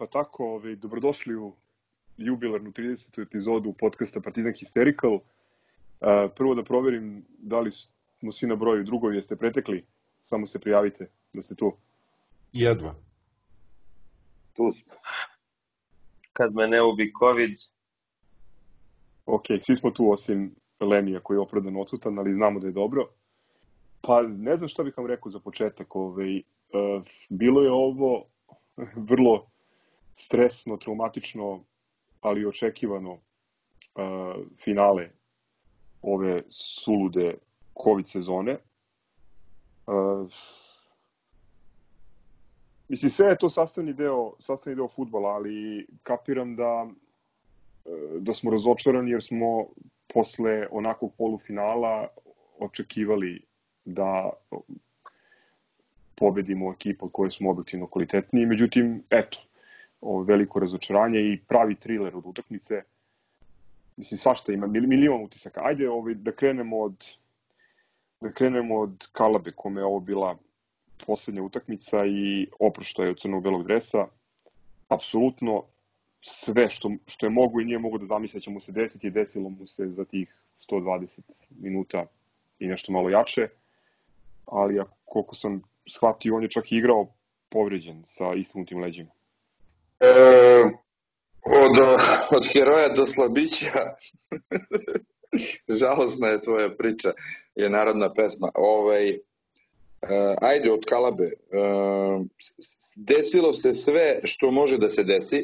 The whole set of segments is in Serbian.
tako, dobrodošli u jubilarnu 30. epizodu podcasta Partizan Hysterical. Prvo da proverim da li smo svi na broju, drugo jeste pretekli, samo se prijavite da ste tu. Jedva. Tu smo. Kad me ne ubi COVID. Ok, svi smo tu osim Lenija koji je opravdano odsutan, ali znamo da je dobro. Pa ne znam šta bih vam rekao za početak. Bilo je ovo vrlo stresno, traumatično, ali očekivano finale ove sulude COVID sezone. Mislim, sve je to sastavni deo fudbala, ali kapiram da smo razočarani jer smo posle onakvog polufinala očekivali da pobedimo ekipu od koje smo objektivno kvalitetniji. Međutim, eto, veliko razočaranje i pravi triler od utakmice. Mislim, svašta ima, milion utisaka. Ajde da krenemo od Kalabe, kome je ovo bila poslednja utakmica i oproštaj od crno-belog dresa. Apsolutno sve što je mogu i nije mogu da zamisle će mu se desiti i desilo mu se za tih 120 minuta i nešto malo jače. Ali koliko sam shvatio, on je čak i igrao povređen sa istignutim leđima. Od heroja do slabića. Žalosna je tvoja priča, je narodna pesma. Ajde od Kalabe. Desilo se sve što može da se desi.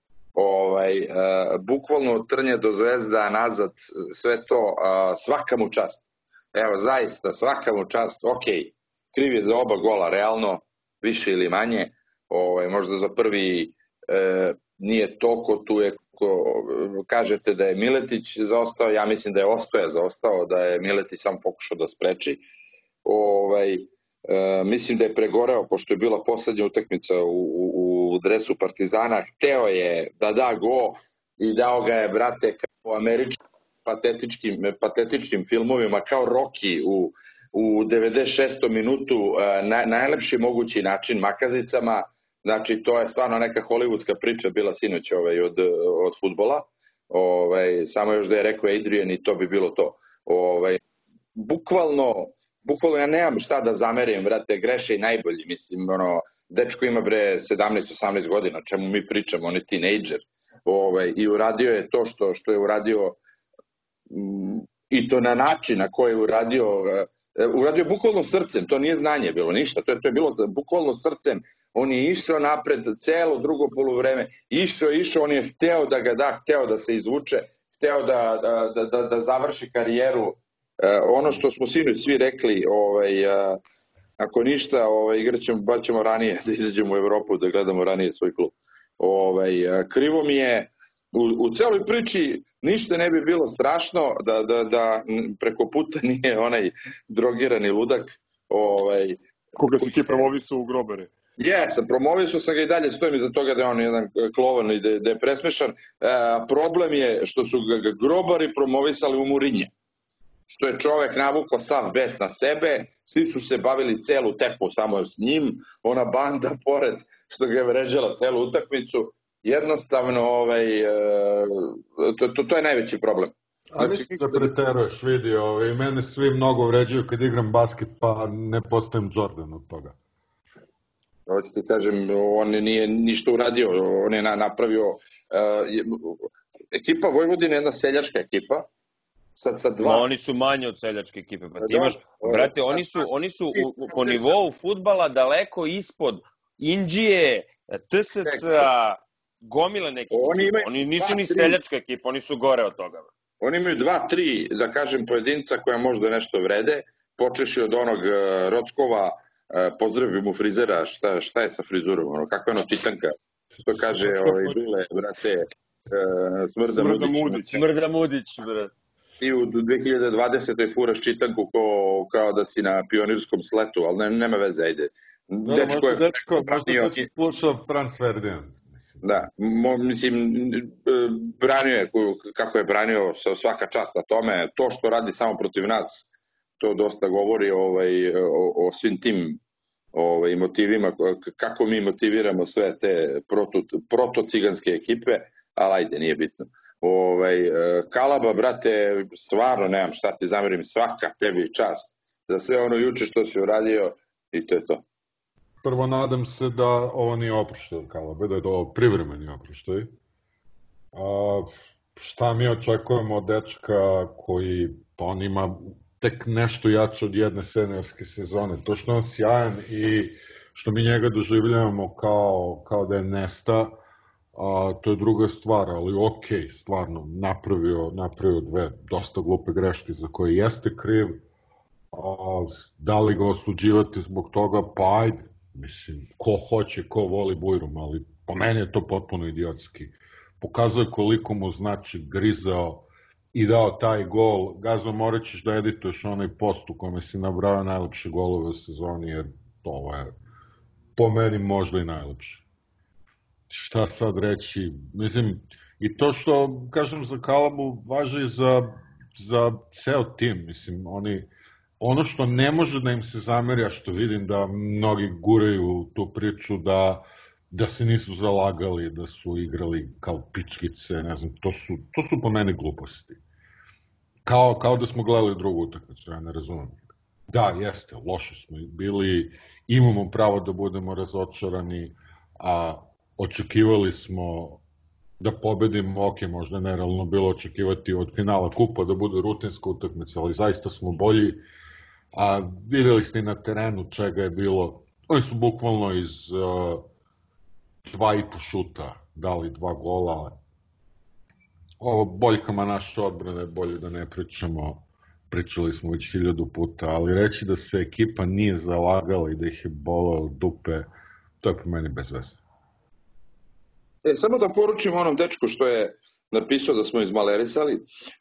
Bukvalno od Trnje do Zvezda nazad, sve to, svaka mu čast. Evo, zaista, svaka mu čast. Ok, kriv je za oba gola, realno, više ili manje. Možda za prvi nije toliko, tu je, kažete da je Miletić zaostao, ja mislim da je Ostoja zaostao, da je Miletić sam pokušao da spreči. Mislim da je pregoreo, pošto je bila poslednja utakmica u dresu Partizana, hteo je da da go i dao ga je, brate, kao američkim patetičnim filmovima, kao Rocky u 96. minutu, najlepši mogući način makazicama. Znači, to je stvarno neka hollywoodska priča bila sinoć od fudbala. Samo još da je rekao Adrian i to bi bilo to. Bukvalno ja nemam šta da zamerim, brate, greše i najbolji, mislim, dečko ima 17-18 godina, čemu mi pričamo, on je teenager, i uradio je to što je uradio, i to na način na koji je uradio bukvalno srcem, to nije znanje bilo ništa, to je bilo bukvalno srcem, on je išao napred celo drugo poluvreme, išao, on je hteo da ga da, hteo da se izvuče, hteo da završi karijeru. Ono što smo sinoć svi rekli, ako ništa, ćemo ranije da izađemo u Evropu, da gledamo ranije svoj klub. Krivo mi je, u celoj priči ništa ne bi bilo strašno da preko puta nije onaj drogirani ludak. Koga si ti promovisao u grobare? Jesam, promovisao sam ga i dalje, stojim iza toga da je on jedan klovan i da je presmešan. Problem je što su ga grobari promovisali u Murinje. Što je čovek navukao sav bes na sebe, svi su se bavili celu tepu samo s njim, ona banda pored što ga je vređala celu utakmicu, jednostavno to je najveći problem. A mislim da preteruješ, vidi, mene svi mnogo vređaju kad igram basket, pa ne postajem Jordan od toga. Hoću ti kažem, on nije ništa uradio, on je napravio, ekipa Vojvodine je jedna seljačka ekipa, sa dva. No, oni su manje od seljačke ekipe, pa ti imaš, brate, oni su po nivou fudbala daleko ispod Indije, TSC-a, gomile neke ekipe, oni nisu ni seljačka ekipa, oni su gore od toga. Oni imaju 2-3, da kažem, pojedinca koja možda nešto vrede, počeši od onog Rockova, pozdravim mu frizera, šta je sa frizurom, kakva je ono čitanka, što kaže Bile, brate, Smrda Mudić, brate. Ti u 2020. furaš čitanku kao da si na pionirskom sletu, ali nema veze, ajde. Dečko, možda ti slušao Franz Ferdinand. Da, mislim, branio je kako je branio, svaka čast na tome. To što radi samo protiv nas, to dosta govori o svim tim i motivima, kako mi motiviramo sve te proto-ciganske ekipe, ali ajde, nije bitno. Kalaba, brate, stvarno nemam šta ti zamerim, svaka tebi čast za sve ono juče što si uradio i to je to. Prvo, nadam se da ovo nije oproštaj od Kalabe, da je to privremeni oproštaj. Šta mi očekujemo od dečka koji, pa on ima tek nešto jače od jedne seniorske sezone. To što on sjajan i što mi njega doživljavamo kao da je Nesta, to je druga stvar, ali okej, stvarno, napravio dve dosta glupe greške za koje jeste kriv. Da li ga osuđivati zbog toga, pa ajde, mislim, ko hoće, ko voli Bujrum, ali po meni je to potpuno idiotski. Pokazuje koliko mu znači grizao i dao taj gol. Gazo, morat ćeš da edituješ onaj post u kome si nabrao najlepše golove u sezoni, jer to je po meni možda i najlepše. Šta sad reći? Mislim, i to što, kažem, za Kalabu važi za ceo tim. Mislim, ono što ne može da im se zameri, a što vidim da mnogi guraju tu priču da se nisu zalagali, da su igrali kao pičkice, ne znam, to su po meni gluposti. Kao da smo gledali drugu utakmicu, ja ne razumem. Da, jeste, loše smo bili, imamo pravo da budemo razočarani, a očekivali smo da pobedimo, ok, možda nerealno bilo očekivati od finala kupa da bude rutinska utakmica, ali zaista smo bolji, a videli ste na terenu čega je bilo. Oni su bukvalno iz 2,5 šuta dali 2 gola. Ovo boljkama naše odbrane bolje da ne pričamo, pričali smo već 1000 puta, ali reći da se ekipa nije zalagala i da ih je bolao dupe, to je po meni bez veze. Samo da poručim onom dečku što je napisao da smo izmalerisali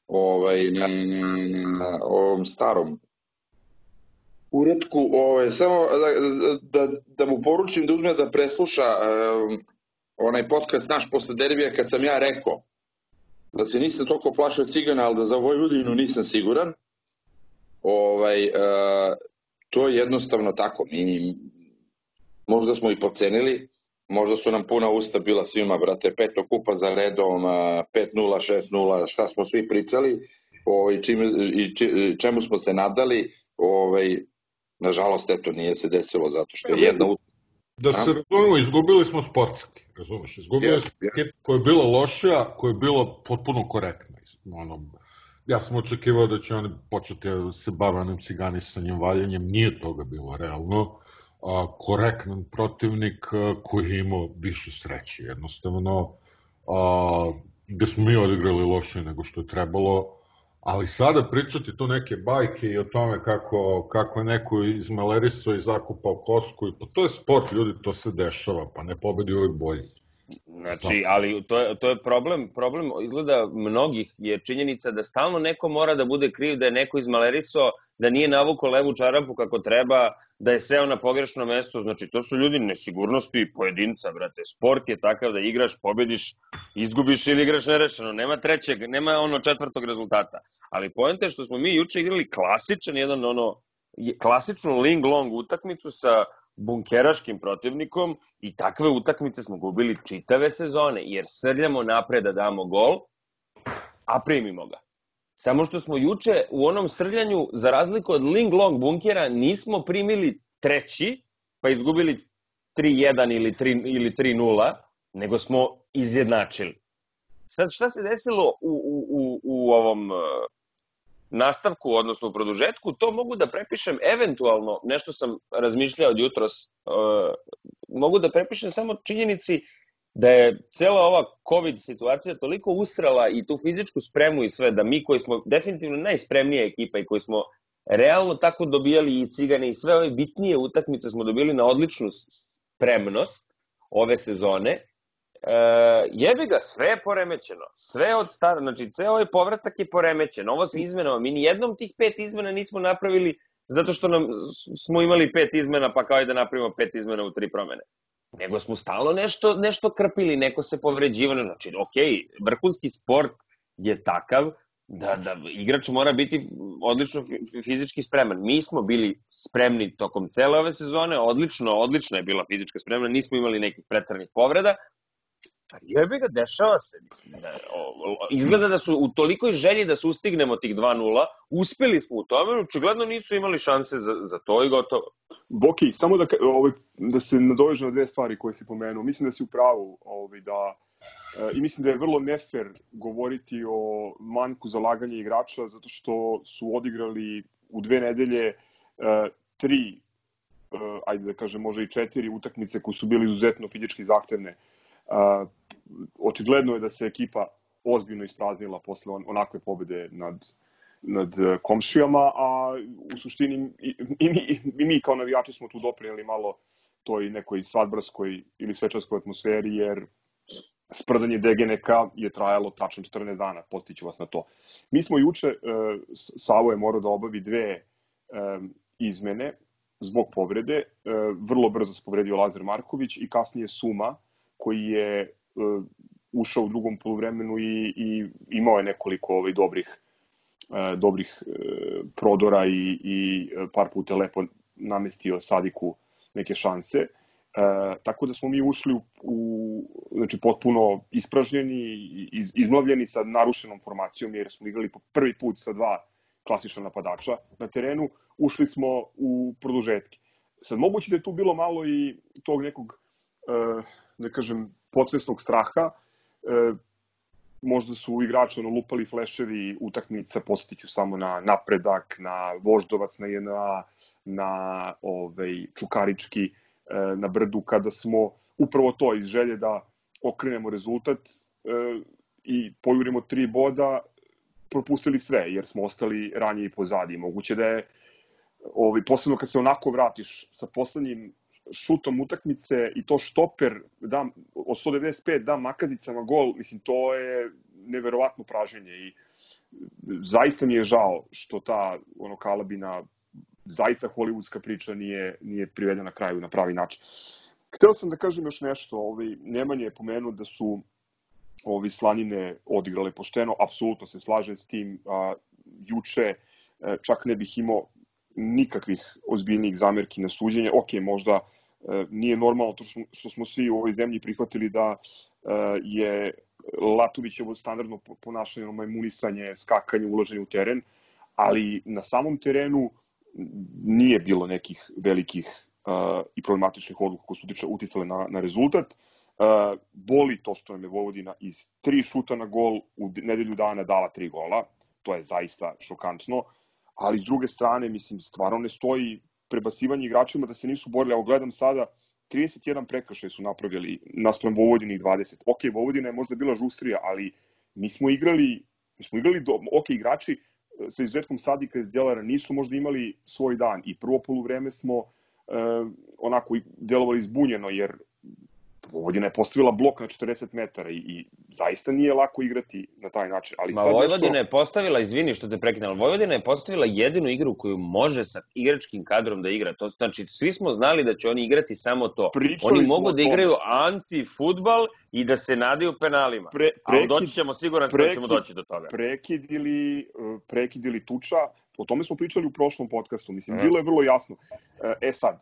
na ovom starom uretku, samo da mu poručim da uzme da presluša onaj podcast naš posle derbija kad sam ja rekao da se nisam toliko plašao Cigana, ali da za Vojvodinu nisam siguran. To je jednostavno tako. Možda smo i pocenili, možda su nam puna usta bila svima, brate, 5. kupa za redom, 5-0, 6-0, šta smo svi pričali i čemu smo se nadali. Nažalost, eto, nije se desilo zato što je jedna Da se razumemo, izgubili smo sportski, razumeš, izgubili smo ekipu koja je bila lošija, koja je bila potpuno korektna. Ja sam očekivao da će oni početi da se bave onim ciganisanjem, valjanjem, nije toga bilo realno. Korektan protivnik koji je imao više sreće, jednostavno, gde smo mi odigrali lošije nego što je trebalo. Ali sada pričati tu neke bajke i o tome kako je neko izmalerisao i zakupao kosku, pa to je sport, ljudi, to se dešava, pa ne pobedi uvijek bolji. Znači, ali to je problem izgleda mnogih je činjenica da stalno neko mora da bude kriv, da je neko izmalerisao, da nije navukao levu čarapu kako treba, da je seo na pogrešno mesto, znači to su ljudi nesigurnosti pojedinca, brate. Sport je takav da igraš, pobediš, izgubiš ili igraš nerešeno, nema četvrtog rezultata. Ali poenta je što smo mi juče igrali klasičnu ling-long utakmicu sa bunkeraškim protivnikom i takve utakmice smo gubili čitave sezone, jer srljamo napred da damo gol, a primimo ga. Samo što smo juče u onom srljanju, za razliku od ling-long bunkera, nismo primili treći, pa izgubili 3-1 ili 3-0, nego smo izjednačili. Sad, šta se desilo u ovom nastavku, odnosno u produžetku, to mogu da prepišem eventualno, nešto sam razmišljao od jutros, mogu da prepišem samo činjenici da je cela ova COVID situacija toliko usrala i tu fizičku spremu i sve, da mi koji smo definitivno najspremnija ekipa i koji smo realno tako dobijali i Cigane i sve ove bitnije utakmice smo dobili na odličnu spremnost ove sezone, jebi ga, sve je poremećeno, sve od stara, znači ceo ovaj povratak je poremećen, ovo sa izmenama, mi nijednom tih 5 izmena nismo napravili zato što smo imali 5 izmena pa kao i da napravimo 5 izmena u 3 promene, nego smo stalno nešto krpili, neko se povređivano, znači okej, vrhunski sport je takav da igrač mora biti odlično fizički spreman. Mi smo bili spremni tokom cele ove sezone, odlična je bila fizička spremna, nismo imali nekih preteranih povreda, pa jebi ga, dešava se. Mislim, izgleda da su u tolikoj želji da sustignemo tih 2-0, uspeli smo u tome, očigledno nisu imali šanse za to i gotovo. Boki, samo da se nadoveže na dve stvari koje si pomenuo. Mislim da si u pravu i mislim da je vrlo nefer govoriti o manjku zalaganja igrača, zato što su odigrali u 2 nedelje 3, ajde da kažem možda i 4 utakmice koje su bili izuzetno fizički zahtevne. Očigledno je da se ekipa ozbiljno ispraznila posle onakve pobede nad komšijama, a u suštini i mi kao navijači smo tu doprineli malo toj nekoj svadbarskoj ili svečarskoj atmosferi, jer sprdanje DGNK je trajalo tačno 14 dana, postiću vas na to. Mi smo juče, Savo je morao da obavi 2 izmene zbog povrede. Vrlo brzo se povredio Lazar Marković i kasnije Suma, koji je ušao u drugom poluvremenu i imao je nekoliko dobrih prodora i par puta lepo namestio Sadiku neke šanse. Tako da smo mi ušli znači potpuno ispražnjeni i izmlavljeni sa narušenom formacijom, jer smo igrali po prvi put sa 2 klasična napadača na terenu. Ušli smo u produžetke. Sad, moguće da je tu bilo malo i tog nekog, da kažem, podsvesnog straha. Možda su igrači lupali fleševi utakmica, posjetiću samo na Napredak, na Voždovac, na JNA, na Čukarički, na Brdu, kada smo upravo to iz želje da okrenemo rezultat i pojurimo 3 boda, propustili sve, jer smo ostali ranije i pozadi. Moguće da je, posebno kad se onako vratiš sa poslednjim šutom utakmice i to štoper od 195 da Makazicama gol, mislim, to je neverovatno praženje i zaista mi je žao što ta Kalabina zaista hollywoodska priča nije privedena na kraju na pravi način. Hteo sam da kažem još nešto, Nemanja je pomenuo da su Slanine odigrale pošteno, apsolutno se slažem s tim. Juče čak ne bih imao nikakvih ozbiljnijih zamerki na suđenje. Ok, možda nije normalno to što smo svi u ovoj zemlji prihvatili da je Latovićevo standardno ponašanje, majmunisanje, skakanje, ulaženje u teren, ali na samom terenu nije bilo nekih velikih i problematičnih odluka koje su uticale na rezultat. Boli to što nam je Vojvodina iz 3 šuta na gol u nedelju dana dala 3 gola. To je zaista šokantno. Ali s druge strane, mislim, stvarno ne stoji prebacivanje igračima da se nisu borili. Evo gledam sada, 31 prekršaj su napravili naspram Vojvodini 20. Ok, Vojvodina je možda bila žustrija, ali mi smo igrali ok, igrači sa izuzetkom Sadika iz Djelara nisu možda imali svoj dan i prvo poluvreme smo onako delovali zbunjeno, jer Vojvodina je postavila blok na 40 metara i zaista nije lako igrati na taj način. Ali Vojvodina je postavila, izvini što te prekidam, ali Vojvodina je postavila jedinu igru koju može sa igračkim kadrom da igra. To znači, svi smo znali da će oni igrati samo to. Oni mogu da igraju anti-futbal i da se nadaju penalima. Ali doći ćemo, siguran sam da ćemo doći do toga. Prekid ili tuča, o tome smo pričali u prošlom podcastu. Mislim, bilo je vrlo jasno. Sad,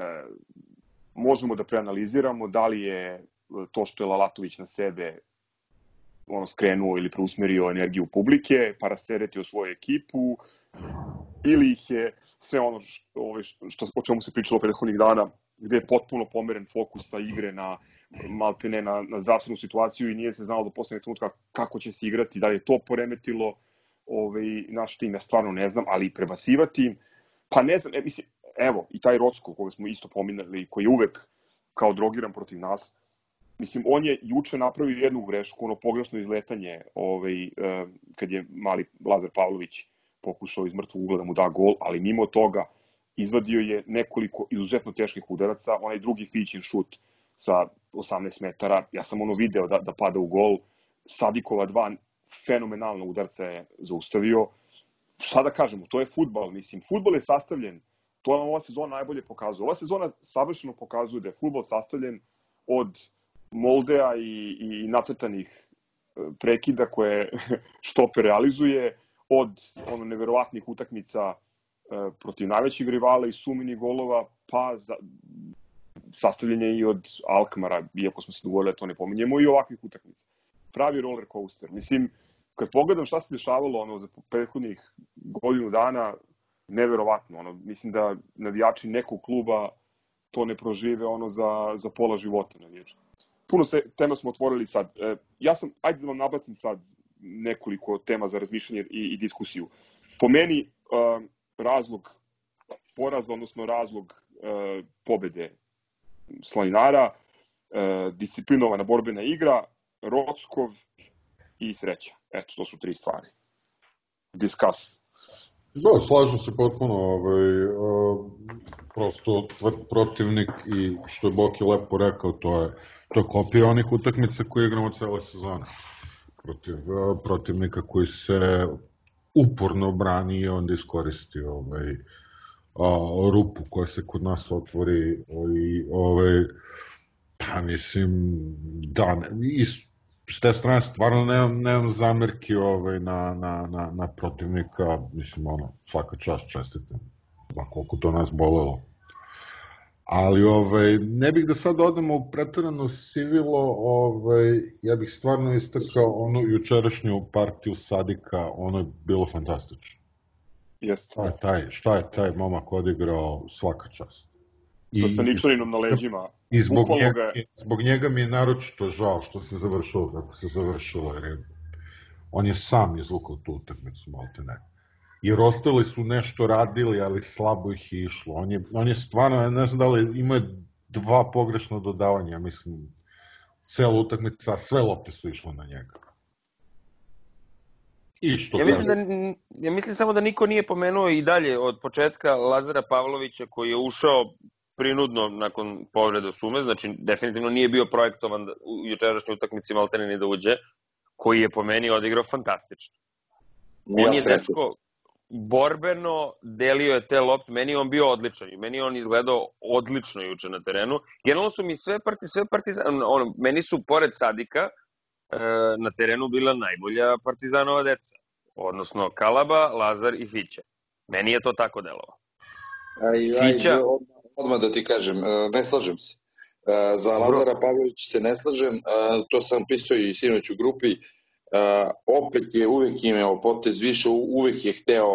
možemo da preanaliziramo da li je to što je Lalatović na sebe skrenuo ili preusmerio energiju publike, pa rasteretio svoju ekipu, ili ih je sve ono o čemu se pričalo prethodnih dana, gde je potpuno pomeren fokus sa igre na maltene na zdravstvenu situaciju i nije se znalo do poslednjeg trenutka kako će se igrati, da li je to poremetilo naš tim, ja stvarno ne znam, ali prebacivati, pa ne znam, mislim, evo, i taj Rocko, koga smo isto pominjali, koji je uvek kao drogiran protiv nas, mislim, on je juče napravio jednu grešku, pogrešno izletanje, kad je mali Lazar Pavlović pokušao iz mrtvog ugla da mu da gol, ali mimo toga izvadio je nekoliko izuzetno teških udaraca, onaj drugi Fićin šut sa 18 metara, ja sam video da pada u gol, Sadikova 2 fenomenalna udarca je zaustavio. Šta da kažemo, to je fudbal, mislim, fudbal je sastavljen, to nam ova sezona najbolje pokazuje. Ova sezona savršeno pokazuje da je fudbal sastavljen od moldeja i nacrtanih prekida koje štoper realizuje, od neverovatnih utakmica protiv najvećih rivala i sumini golova, pa sastavljanje i od Alkmara, iako smo se dogovorili da to ne pominjemo, i ovakvih utakmica. Pravi roller coaster. Mislim, kad pogledam šta se dešavalo za prethodnih godinu dana, neverovatno. Mislim da navijači nekog kluba to ne prožive za pola života navijača. Puno tema smo otvorili sad. Ajde da vam nabacim sad nekoliko tema za razmišljanje i diskusiju. Po meni, razlog poraza, odnosno razlog pobede Slaninara, disciplinovana borbena igra, Rockov i sreća. Eto, to su 3 stvari. Discuss. Da, slažem se potpuno. Prosto protivnik i što je Boki lepo rekao, to je kopija onih utakmica koje igramo cele sezone. Protiv protivnika koji se uporno brani i onda iskoristi rupu koja se kod nas otvori i pa mislim da s te strane stvarno nemam zamerki na protivnika, mislim svaka čast, čestitam, koliko to nas bolelo. Ali ne bih da sad odemo u preterano sivilo, ja bih stvarno istakao onu jučerašnju partiju Sadika, ono je bilo fantastično. Jeste. Šta je taj momak odigrao, svaka čast. Sa Saničaninom na leđima. I zbog njega mi je naročito žao što se završilo kako se završilo, jer on je sam izvukao tu utakmicu, malte ne. Jer ostali su nešto radili, ali slabo ih je išlo. On je stvarno, ne znam da li imao 2 pogrešna dodavanja, mislim, cela utakmica, sve lopte su išle na njega. Ja mislim samo da niko nije pomenuo i dalje od početka Lazara Pavlovića, koji je ušao prinudno nakon povrede sume, znači definitivno nije bio projektovan u jučerašnjoj utakmici maltene ni da uđe, koji je po meni odigrao fantastično. On je dečko borbeno delio je te lopte, meni je on bio odličan i meni je on izgledao odlično juče na terenu. Generalno su mi sve Partizan, meni su pored Sadika na terenu bila najbolja Partizanova deca, odnosno Kalaba, Lazar i Fića. Meni je to tako delovalo. Fića... Odmah da ti kažem, ne slažem se. Za Lazara Pavlovića se ne slažem, to sam pisao i sinoć u grupi. Opet je uvek imao potez više, uvek je hteo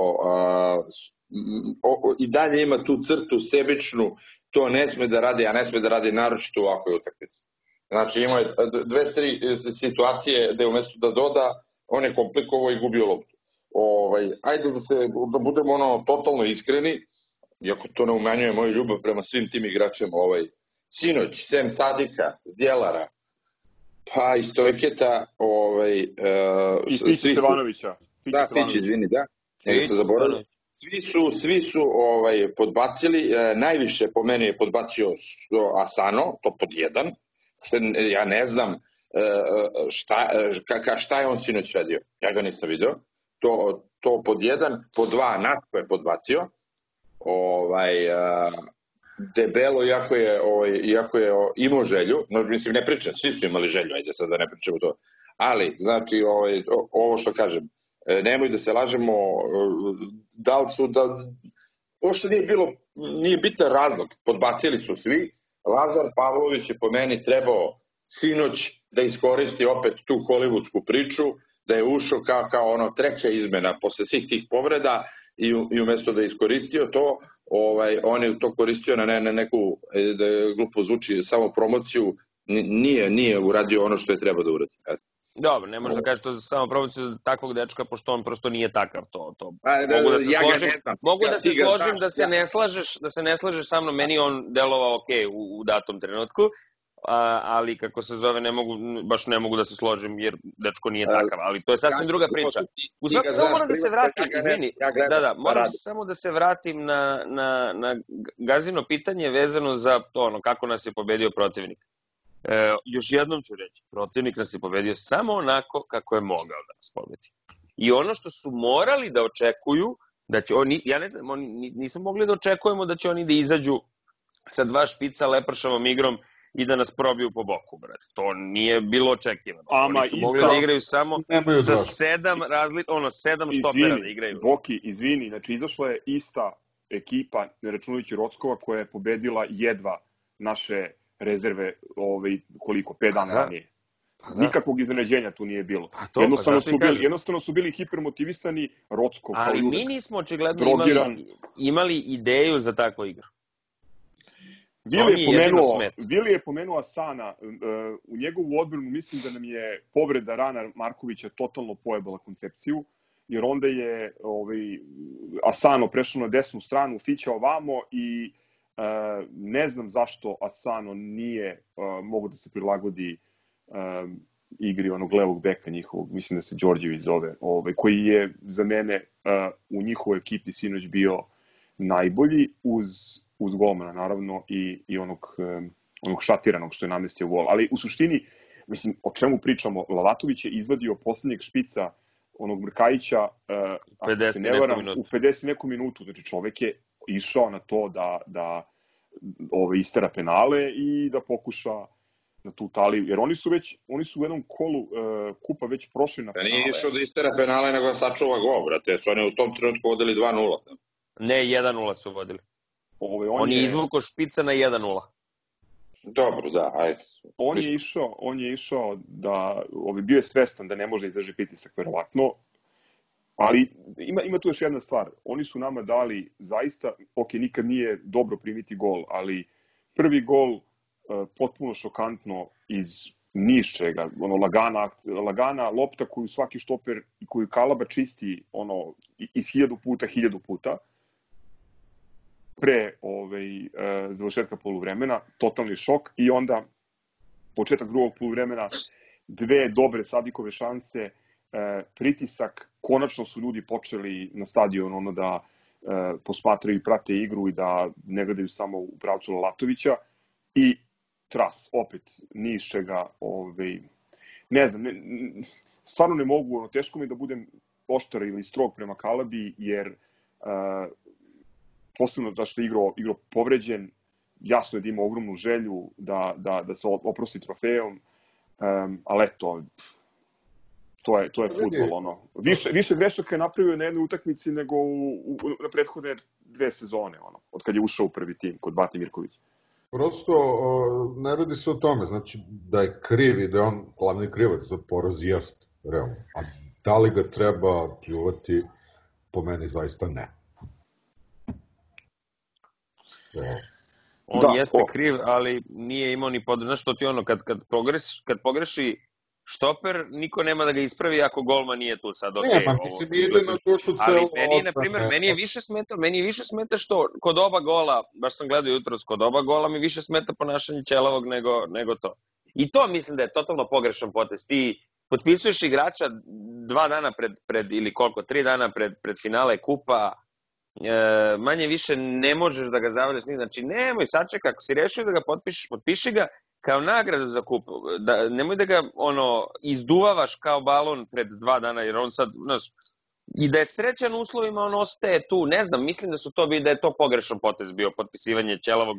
i dalje ima tu crtu sebičnu, to ne sme da radi, a ne sme da radi naročito u ovakvoj utakmici. Znači imao je 2-3 situacije gde umesto da doda, on je komplikovao i gubio loptu. Ajde da budemo totalno iskreni, iako to ne umanjuje moju ljubav prema svim tim igračima, sinoć, sem Sadika, Zdjelara, pa i Stojketa, i Fić Stevanovića. Da, Fić, izvini, da, njega se zaboravio. Svi su podbacili, najviše po meni je podbacio Asano, to pod 1, što ja ne znam šta je on sinoć radio, ja ga nisam video, to pod 1, pod 2 Natko je podbacio, debelo, iako je imao želju, mislim ne pričam, svi su imali želju, ajde sad da ne pričamo to, ali znači ovo što kažem, nemoj da se lažemo, da li su, uopšte nije bitan razlog, podbacili su svi, Lazar Pavlović je po meni trebao sinoć da iskoristi opet tu hollywoodsku priču, da je ušao kao treća izmena posle svih tih povreda i umesto da je iskoristio to, on je to koristio na neku, da glupo zvuči, samo promociju, nije uradio ono što je trebao da uradi. Dobro, ne možda kažeš to za samo promociju takvog dečka, pošto on prosto nije takav. Mogu da se složim da se ne slažeš sa mnom, meni on delovao u datom trenutku, ali kako se zove, ne mogu da se složim jer dečko nije takav, ali to je sasvim druga priča. U svakom samo moram da se vratim, izvini, moram samo da se vratim na Gazino pitanje vezano za to, kako nas je pobedio protivnik. Još jednom ću reći, protivnik nas je pobedio samo onako kako je mogao da nas pobedi. I ono što su morali da očekuju, da će oni, ja ne znam, nismo mogli da očekujemo da će oni da izađu sa 2 špica lepršavom igrom i da nas probiju po boku, brate. To nije bilo očekivano. Oni su mogli da igraju samo sa 7 štopera da igraju. Boki, izvini, znači izašla je ista ekipa, ne računajući Rockova, koja je pobedila jedva naše rezerve, 5 dana ranije. Nikakvog iznenađenja tu nije bilo. Jednostavno su bili hipermotivisani, Rockov. Ali mi nismo očigledno imali ideju za takvu igru. Vili je pomenuo Asana. U njegovu odbranu mislim da nam je povreda Rana Markovića totalno pojebala koncepciju, jer onda je Asano prešao na desnu stranu, Fića ovamo i ne znam zašto Asano nije mogo da se prilagodi igri onog levog beka njihovog, mislim da se Đorđević zove, koji je za mene u njihovoj ekipi sinoć bio najbolji uz golmana, naravno, i onog šatiranog što je namestio gol. Ali u suštini, mislim, o čemu pričamo, Lavatović je izvadio poslednjeg špica onog Mrkajića u 50 neku minutu. Znači, čovek je išao na to da istera penale i da pokuša na tu taliju. Jer oni su u jednom kolu kupa već prošli na penale. Nije išao da istera penale, nego da sačuva gol, brate. Su oni u tom trenutku vodili 2-0. Ne, 1-0 su vodili. On je izvukao špica na 1-0. Dobro, da, ajde. On je išao da, bio je svestan da ne može izdrži pritisak, verovatno, ali ima tu još jedna stvar. Oni su nama dali zaista, nikad nije dobro primiti gol, ali prvi gol potpuno šokantno iz ničega, lagana lopta koju svaki štoper i koju Kalaba čisti iz 1000 puta, pre završetka poluvremena, totalni šok, i onda početak drugog poluvremena, 2 dobre Sadikove šanse, pritisak, konačno su ljudi počeli na stadion da posmatraju i prate igru i da ne gledaju samo u pravcu Lalatovića, i tras, opet, nišega, ne znam, stvarno ne mogu, teško mi da budem oštar ili strog prema Kalabi, jer posebno da što je igrao povređen, jasno je da ima ogromnu želju da se oprosti trofejom, ali eto, to je fudbal. Više grešaka je napravio na jednoj utakmici nego na prethodne 2 sezone, od kad je ušao u prvi tim kod Bate Mirkovića. Prosto, ne radi se o tome, znači da je kriv i da je on glavni krivac za poraz, jest, realno. A da li ga treba pljuvati, po meni zaista ne. On jeste kriv, ali nije imao ni podršku. Znaš što ti kad pogreši štoper, niko nema da ga ispravi ako golman nije tu sad. Nema, mislim, ide na dušu celo. Ali meni je, na primjer, meni je više smeta što kod oba gola, baš sam gledao jutros, kod oba gola mi više smeta ponašanje Ćelavog nego to. I to mislim da je totalno pogrešan potez. Ti potpisuješ igrača 2 dana pred ili koliko, 3 dana pred finale kupa, manje više ne možeš da ga zavaljaš. Znači, nemoj, sačekaj, ako si rešio da ga potpišeš, potpiši ga kao nagradu za kup. Nemoj da ga izduvavaš kao balon pred 2 dana, jer on sad, i da je srećan uslovima, on ostaje tu. Ne znam, mislim da je to pogrešan potez bio, potpisivanje Ćelavog,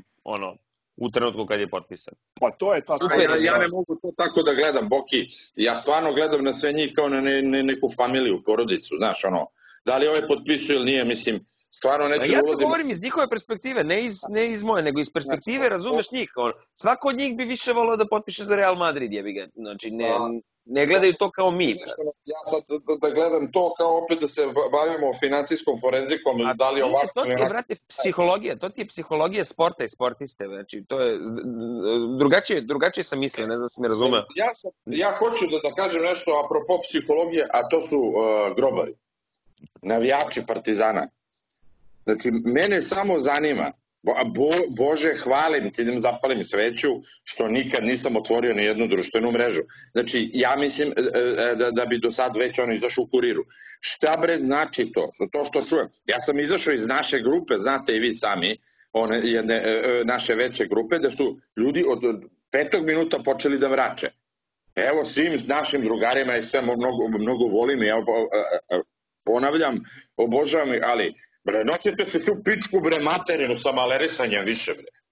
u trenutku kad je potpisan. Pa to je tako. Ja ne mogu to tako da gledam, Boki. Ja stvarno gledam na sve njih kao na neku familiju, porodicu, znaš, da li ovaj potpisuje ili nije, mislim, stvarno neću ja to govorim iz njihove perspektive, ne iz moje, nego iz perspektive, razumeš njih. Svako od njih bi više volao da potpiše za Real Madrid, jebiga. Znači, ne gledaju to kao mi. Ja sad da gledam to kao opet da se bavimo finansijskom forenzikom, da li ovako... To ti je, brate, psihologija, to ti je psihologija sporta i sportiste, znači, to je, drugačije sam mislio, ne znam da si me razumeo. Ja hoću da kažem nešto apropo psihologije, a to su grobari, navijači Partizana. Znači, mene samo zanima, Bože, hvalim ti, idem zapalim sveću, što nikad nisam otvorio ni jednu društvenu mrežu. Znači, ja mislim da bi do sad već izašao u Kuriru. Šta bre znači to? To što čujem. Ja sam izašao iz naše grupe, znate i vi sami, jedne naše veće grupe, da su ljudi od 5. minuta počeli da mrače. Evo, svim našim drugarima i sve mnogo volim i ponavljam, obožavam, ali bre, nosite se tu pičku, bre, materinu sa malerisanjem više, bre.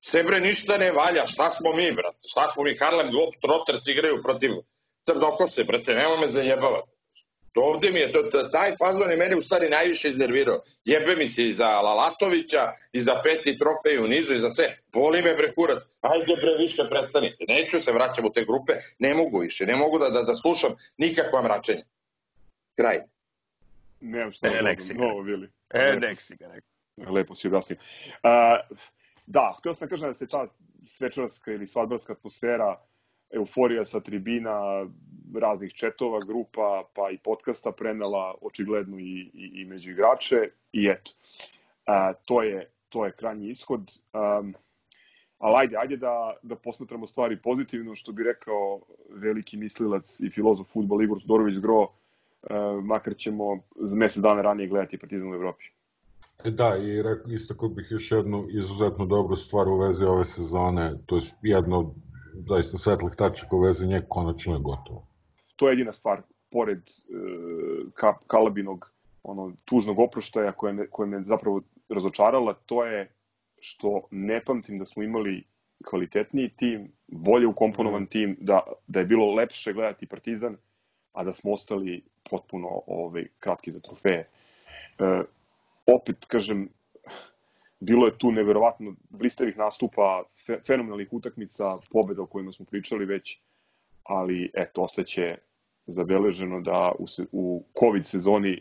Sve bre ništa ne valja, šta smo mi, brate? Šta smo mi, Harlem Globetrotters igraju protiv Crnokose, brate, nema me zajebavati. Ovde mi je, taj fazon je mene u stvari najviše iznervirao. Jebe mi se i za Lalatovića, i za 5. trofej u nizu, i za sve. Boli me bre kurac, ajde bre više prestanite. Neću se vraćam u te grupe, ne mogu više, ne mogu da slušam nikakva mračenja. Kraj. Nemam šta novo bili. Nek si ga rekao. Lepo si objasnio. Da, htio sam kažem da se ta svečarska ili svadbarska atmosfera, euforija sa tribina, raznih četova, grupa, pa i podcasta prenela očigledno i među igrače i eto. To je krajnji ishod. Ali ajde da posmatramo stvari pozitivno, što bi rekao veliki mislilac i filozof fudbala Igor Todorović Gro, makar ćemo mesec dana ranije gledati Partizan u Evropi. Da, i istakao bih još jednu izuzetno dobru stvar u vezi ove sezone, to je jedno od zaista svetlih tačaka u vezi nje, konačno je gotovo. To je jedina stvar, pored Kalabinog tužnog oproštaja koja me zapravo razočarala, to je što ne pamtim da smo imali kvalitetniji tim, bolje ukomponovan tim, da je bilo lepše gledati Partizan, a da smo ostali potpuno kratki za trofeje. Opet, kažem, bilo je tu neverovatno blistavih nastupa, fenomenalnih utakmica, pobjeda o kojima smo pričali već, ali eto, ostaće zabeleženo da u COVID sezoni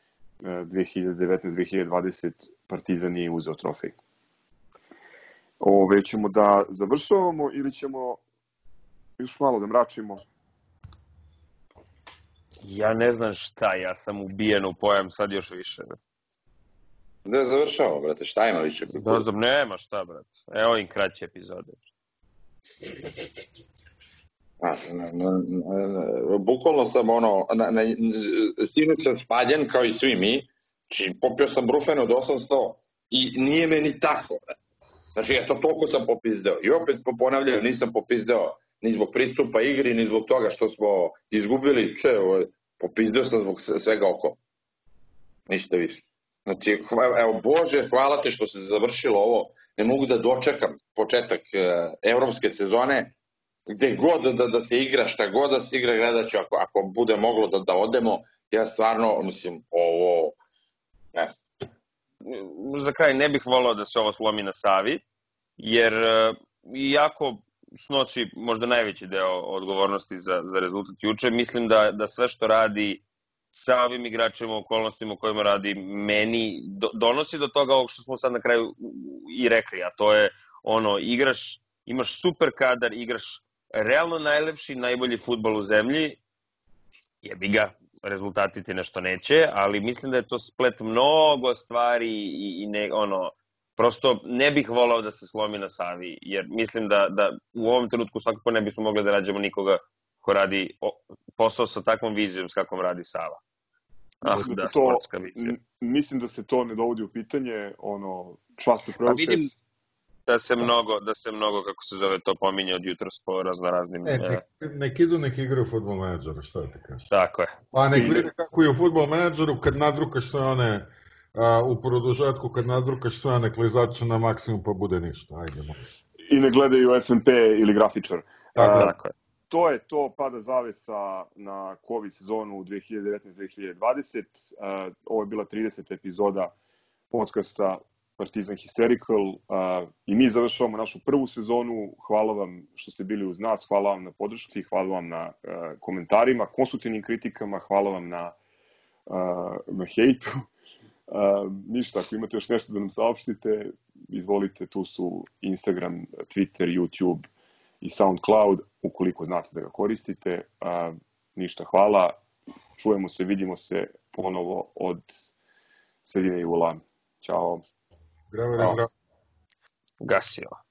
2019-2020 Partizan nije uzeo trofej. Ćemo da završavamo ili ćemo još malo da mračimo? Ja ne znam šta, ja sam ubijen u pojam sad još više. Da završavamo, brate, šta ima više? Nema šta, brate. Evo im kraće epizode. Bukvalno sam sinoć sam spaljen kao i svi mi, popio sam brufen od 800 i nije me ni tako, brate. Znači, eto, toliko sam popizdeo. I opet ponavljam, nisam popizdeo ni zbog pristupa igri, ni zbog toga što smo izgubili. Popizdeo sam zbog svega oko. Ništa više. Znači, evo, Bože, hvala te što se završilo ovo. Ne mogu da dočekam početak evropske sezone, gde god da se igra, šta god da se igra, gledat ću ako bude moglo da odemo. Ja stvarno, mislim, ovo... Za kraj ne bih volao da se ovo slomi na Savi, jer iako snosi možda najveći deo odgovornosti za rezultat juče, mislim da sve što radi sa ovim igračima u okolnostima u kojima radi meni donosi do toga ovog što smo sad na kraju i rekli, a to je imaš super kadar, igraš realno najlepši, najbolji fudbal u zemlji, jebi ga, rezultati ti nešto neće, ali mislim da je to splet mnogo stvari i prosto ne bih volao da se slomi na Savi, jer mislim da u ovom trenutku svakako ne bismo mogli da nađemo nikoga ko radi posao sa takvom vizijom s kakvom radi Sava. Sportska vizija. Mislim da se to ne dovodi u pitanje, trust the process. Vidim da se mnogo, kako se zove, to pominje od jutros po raznoraznim... Nek igra u Football Manageru, što ti kažeš? Tako je. Pa nek vidi kako je u Football Manageru kad nadrukaš sve one u produžetku, kad nadrukaš sve one klizače na maksimum pa bude ništa. Ajde. I ne gledaju FNP ili grafičar. Tako je. To je to, pada zavesa na COVID sezonu 2019-2020. Ovo je bila 30. epizoda podcasta Partizan Hysterical. I mi završavamo našu prvu sezonu. Hvala vam što ste bili uz nas, hvala vam na podršci, hvala vam na komentarima, konstruktivnim kritikama, hvala vam na hejtu. Ništa, ako imate još nešto da nam saopštite, izvolite, tu su Instagram, Twitter, YouTube i SoundCloud, ukoliko znate da ga koristite. Ništa, hvala. Čujemo se, vidimo se ponovo od sredine jula. Ćao. Grave. Gasio.